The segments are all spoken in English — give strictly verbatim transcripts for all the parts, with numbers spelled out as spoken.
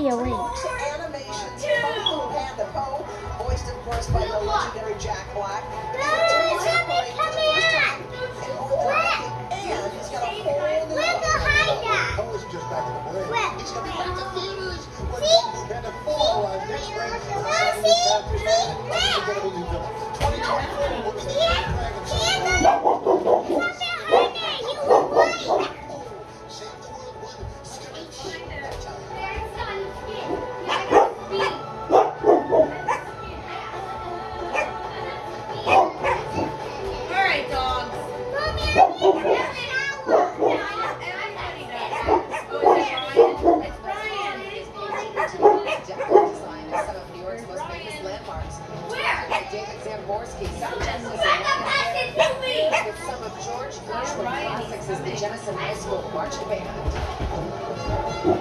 Olivia, wait. Animations, Kung Fu Panda Po, voiced of course by the legendary Jack Black. No, let me come here. And he's got a whole new Where's the hideout? Poe's just back in the parade. Where? He's going to be back to theaters. When See? Kung Fu Panda four arrives next spring. No, see? See? Where? twenty twenty-four will be the Here? Dragon Here? Come behind me. You look right. Save the World one. Screech. Alright, dogs. Mommy, I need to It's Brian. Design is some of New York's most famous landmarks. Where? By David Zamborsky, some Genesis Where? with some of George Gershwin classics as the Jennison High School March Band.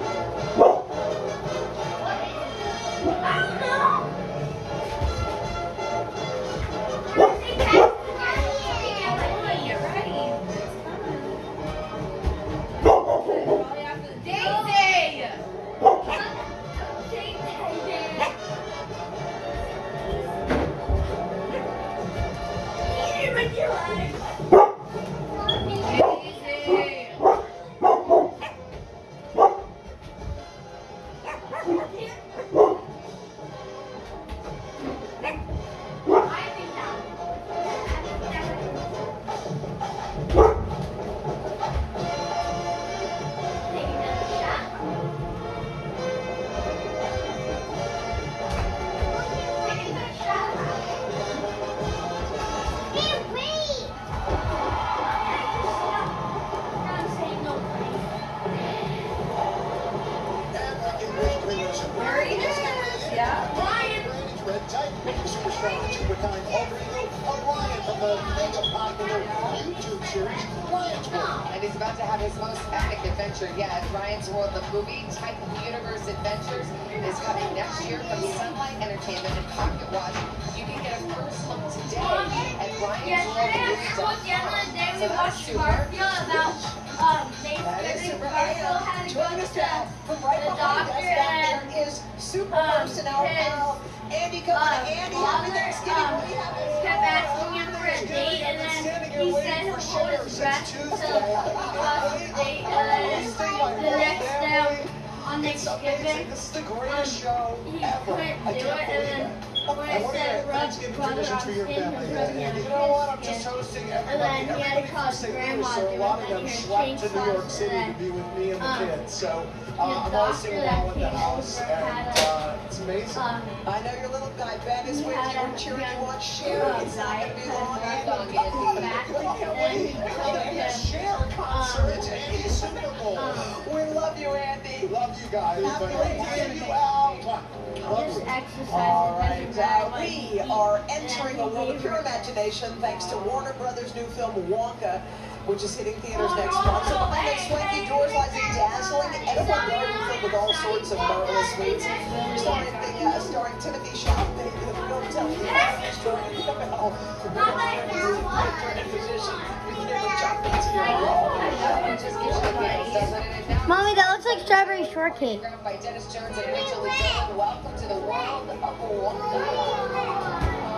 And he's about to have his most epic adventure yet. Ryan's World, the movie type of universe adventures, is coming next year from Sunlight Entertainment and Pocket Watch. You can get a first look today at Ryan's World movie dot com. So that's super. Um, they That is figured super. Garfield had to go Joining us to now from right the behind us doctor back and there is super um, personnel his, pal Andy. Come on, um, Andy. Happy father, Thanksgiving. um, What do you have? kept asking him for a date, and then he said he'll hold his breath till uh, the date, and then the next day on Thanksgiving, This is the um, greatest show he ever. couldn't I do can't it, believe and then it. when I And what are said your rub Thanksgiving brother traditions on for his your skin, family? and rubbing on You know what? I'm his just skin. hosting And everybody. then he had to Everybody call from his Saint grandma Louis, so to a lot of do them it, and he slept changed to New York clothes, City to and be with me and the um, kids. So the uh, I'm hosting doctor them all that at the came house, over and had a, uh, it's amazing. um, I know your little guy Ben is He with had you. a We're cheering you young, on. Share. uh, It's not going to be long. guy Andy. had a back, I can't and wait. he We're told gonna get him, Cher concert. It's Andy's Super Bowl. um, We love you, Andy. Love you guys. Happy But we'll Thanksgiving. take you out. Love just you. exercise. All it right, doesn't matter uh, what we you eat. are And entering then a world he of pure gave her- imagination thanks to Warner Brothers' new film Wonka, which is hitting theaters next month. So behind those swanky doors lies a dazzling edible garden filled with all sorts of marvelous sweets. Starring, the, uh, starring Timothy Chalamet, the film telling you about the story of physician became a chocolate to your It just gives you the ideas, doesn't it? And now Mommy, that looks like strawberry shortcake. Choreographed by Dennis Jones and Rachel Lee Dillon. Welcome to the world of Wonka.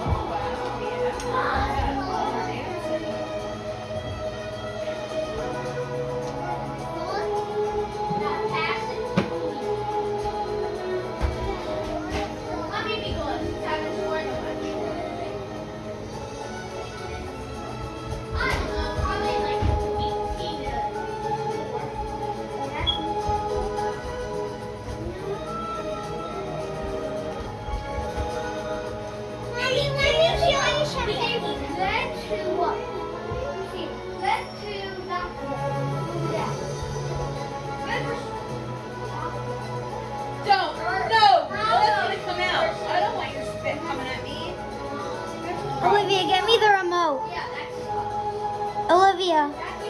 Don't. No. That's gonna come out. I don't want your spit coming at me. Olivia, get me the remote. Olivia.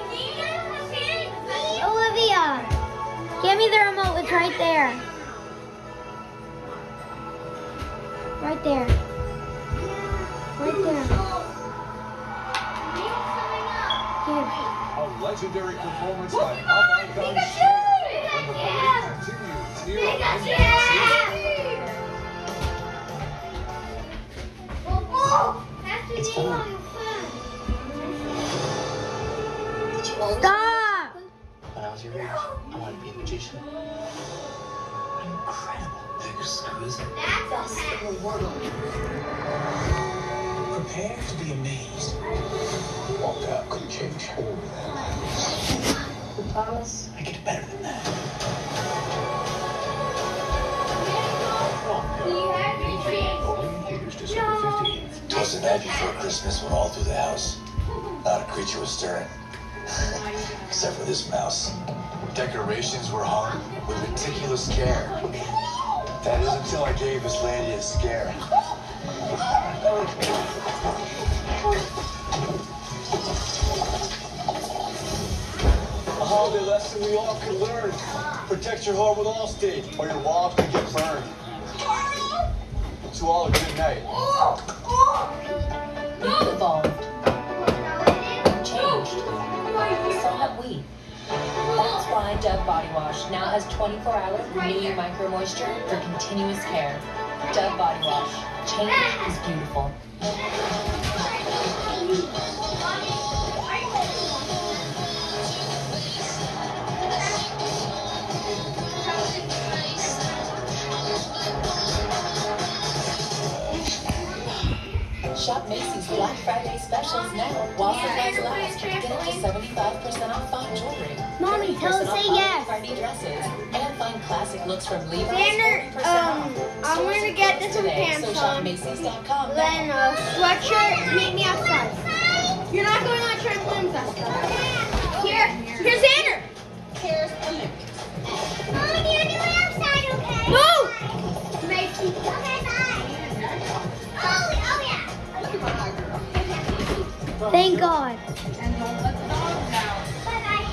Olivia. Get me the remote. It's right there. Right there. Right there. Here. A legendary performance by Pokemon Pokemon Pikachu! It's fun. Stop! When I was your age, I wanted to be a magician. I'm incredible. Biggest screws. Best in the world. Prepare to be amazed. Walked out, couldn't change. You promise? I get better than that. Here's December fifteenth. Twas the night before Christmas when all through the house, not a creature was stirring. Except for this mouse. Decorations were hung with meticulous care. That is until I gave Miss Landy a scare. A holiday lesson we all could learn. Protect your home with Allstate, or your walls could get burned. To all a good night. We've evolved. Changed. So have we. That's why Dove Body Wash now has twenty-four hour renewing micro moisture for continuous care. Dove Body Wash. Change is beautiful. Shop Macy's Black Friday specials now while supplies last. Get up to seventy-five percent off fine jewelry. Mommy, tell us say yes. Friday dresses and find classic looks from Levi's. Xander, um, I'm gonna get this some pants so shop Macy's dot com then a sweatshirt, meet me outside. You're not going on trampoline festival. Here, here's Xander. Here's Olympics. Mommy, you're doing outside, okay? Move! Macy. Okay, bye. Oh, oh yeah. Look at my hot girl. Thank God. And don't let the dogs out. Bye-bye.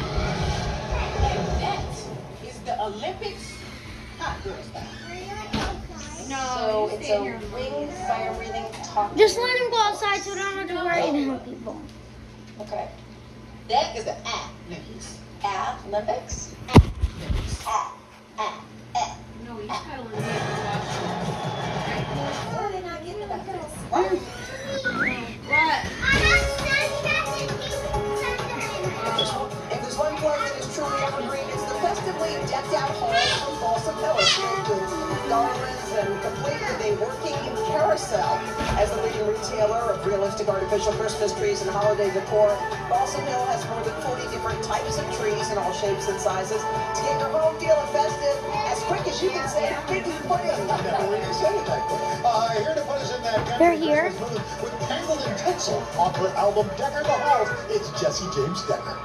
That is the Olympics hot girls back. No, So you it's stay a here. ring, fire breathing, talk. Just let him go outside so we don't have to worry about people. Okay. That is the Olympics. Olympics. Ah, ah, ah. No, he's cuddling me. Why are they not getting about this? What? If there's one plug that is truly evergreen, it's the festively decked out hall from Balsam Village with garlands and complete with a working carousel. As the leading retailer of realistic artificial Christmas trees and holiday decor, Balsam Hill has more than forty different types of trees in all shapes and sizes to get your home feeling festive as quick as you can say, Mickey Pudding. Never really said it that quick. Uh, here to put us in that country They're here. Christmas mood with Tangled in Tinsel off her album Decker the Halls, it's Jesse James Decker.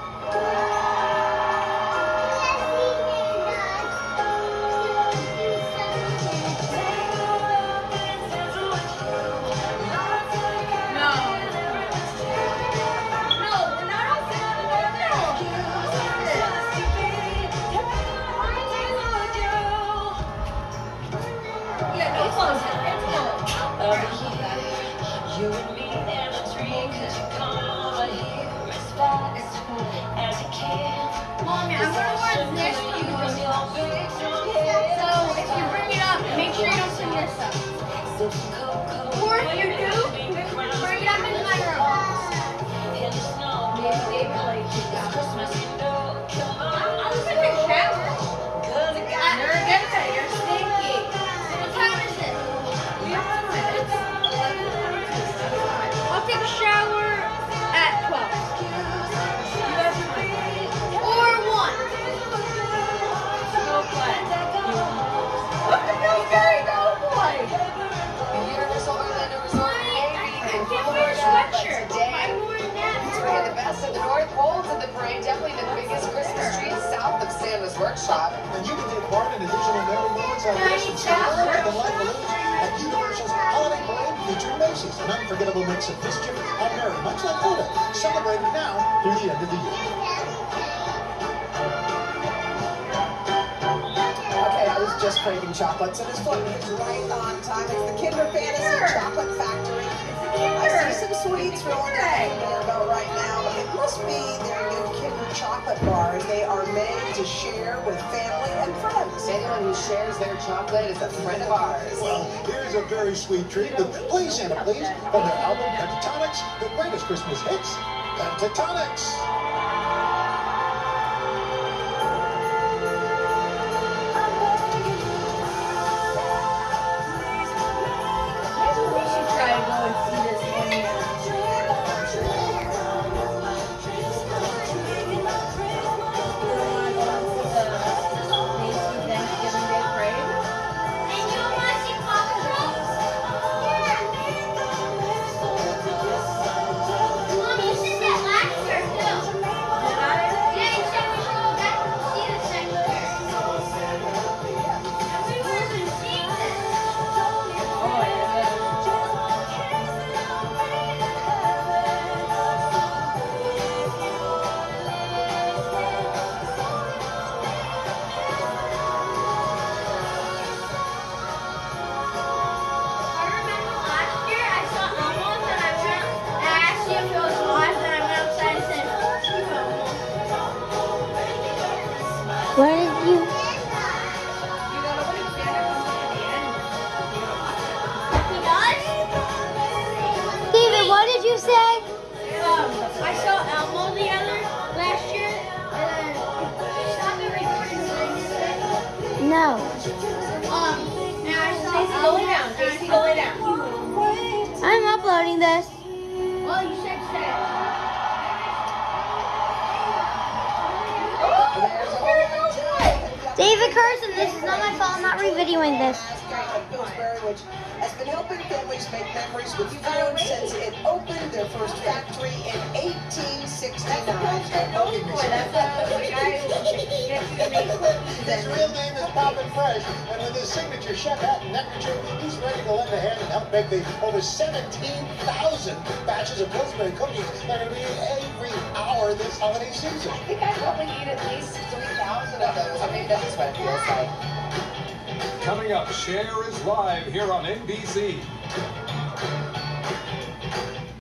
You and me and a tree, cause you come over here, respect as you can. Mommy, I'm gonna wear this to you. So if you bring it up, make sure you don't sing this up. Or if you do, bring it up into my room. Maybe they play Christmas. I was in the shower. You're a good guy. You're stinky. What time is it? I'll take a shower at twelve. Or one. Go play. Look at those very go boy. Universal Orlando Resort I can't wear a sweatshirt. today. I'm wearing It's that. bringing the best of the North Pole to the parade. Definitely the biggest Christmas tree south of Santa's Workshop. And you can take part in additional merry moments like Yeah, I this need and celebrate that. the light balloons at Universal's Holiday Parade featuring Macy's. An unforgettable mix of mischief and merry, much like Oda. Celebrated now through the end of the year. Okay, I was just craving chocolate, so this one is right on time. It's the Kinder Fantasy Chocolate Factory. I see some sweets rolling down the doorbell right now. It must be their new Kinder chocolate bars. They are made to share with family and friends. Anyone who shares their chocolate is a friend of ours. Well, here's a very sweet treat with Please Santa Please from their album Pentatonix, the greatest Christmas hits, Pentatonix. Where did you? David, what did you say? Um, I saw Elmo the other last year, and then stop the recording. No. Um, and I saw Stacy, go lay down. Stacy, go lay down. I'm uploading this. Well, you said that. David Carson, this is not my fault. I'm not re-videoing this. Which has been helping families make memories with food since it opened their first factory in eighteen sixty-nine. His real name is Poppin' Fresh, and with his signature chef hat and neckerchief, he's ready to lend a hand and help make the over seventeen thousand batches of Pillsbury cookies that are being every hour this holiday season. I think I probably eat at least three thousand of those. I mean, that's what it feels like. Coming up, Cher is live here on N B C.